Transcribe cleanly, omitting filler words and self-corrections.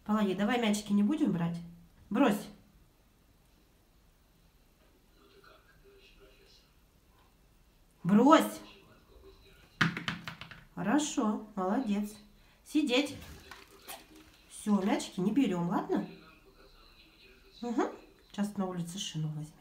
Паладий, давай мячики не будем брать? Брось. Брось. Хорошо, молодец. Сидеть. Все, мячики не берем, ладно? Угу. Сейчас на улице шину возьмем.